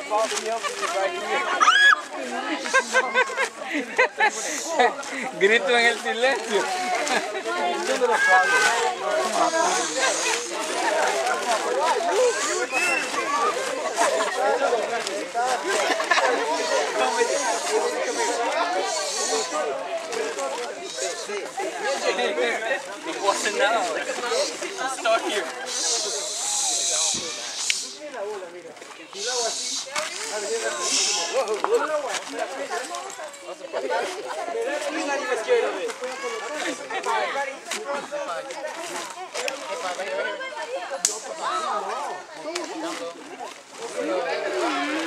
Grito en el silencio. It wasn't now. Start here. He's not even scared of it.